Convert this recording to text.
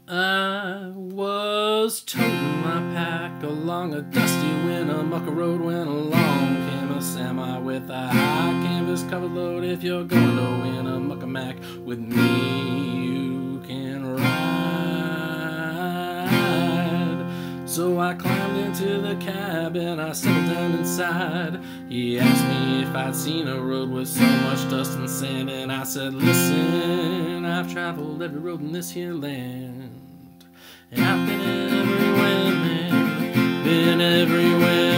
I was toting my pack along a dusty Winnemucca road when along came a semi with a high canvas covered load. If you're going to Winnemucca Mac with me, you can ride. So I climbed into the cab and I settled down inside. He asked me if I'd seen a road with so much dust and sand, and I said, listen, I've traveled every road in this here land. And I've been everywhere, man, been everywhere.